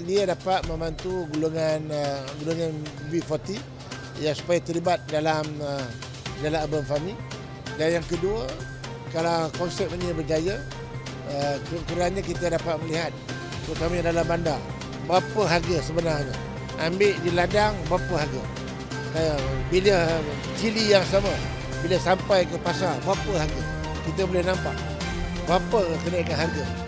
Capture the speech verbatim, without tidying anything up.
dia dapat membantu golongan uh, golongan B empat puluh ya, supaya terlibat dalam uh, dalam urban farming. Dan yang kedua, kalau konsep ini berjaya, uh, kurang-kurangnya kita dapat melihat, terutama dalam bandar, berapa harga sebenarnya. Ambil di ladang, berapa harga. Uh, bila cili yang sama, bila sampai ke pasar, berapa harga. Kita boleh nampak berapa kenaikan harga.